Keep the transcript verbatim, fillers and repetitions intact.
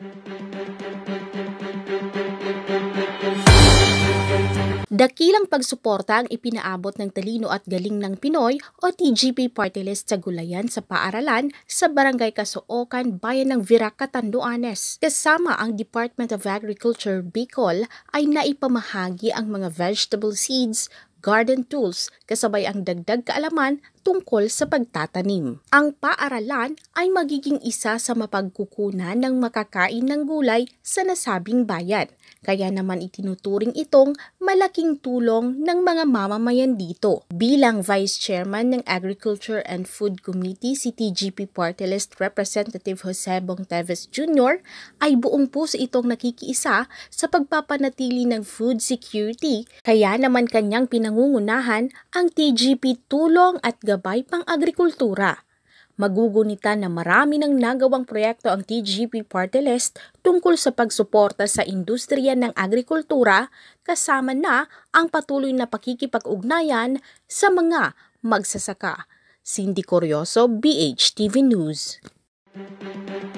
Dakilang pagsuporta ang ipinaabot ng Talino at Galing ng Pinoy o T G P Party List sa gulayan sa paaralan sa Barangay Casoocan, Bayan ng Virac, Catanduanes. Kasama ang Department of Agriculture Bicol ay naipamahagi ang mga vegetable seeds, garden tools, kasabay ang dagdag kaalaman tungkol sa pagtatanim. Ang paaralan ay magiging isa sa mapagkukunan ng makakain ng gulay sa nasabing bayan. Kaya naman itinuturing itong malaking tulong ng mga mamamayan dito. Bilang Vice Chairman ng Agriculture and Food Committee si T G P Party List Representative Jose Bong Teves Junior ay buong puso itong nakikiisa sa pagpapanatili ng food security. Kaya naman kanyang pinangungunahan ang T G P tulong at gabay pang-agrikultura. Magugunita na marami ng nagawang proyekto ang T G P Party List tungkol sa pagsuporta sa industriya ng agrikultura, kasama na ang patuloy na pakikipag-ugnayan sa mga magsasaka. Cindy Corioso, B H T V News.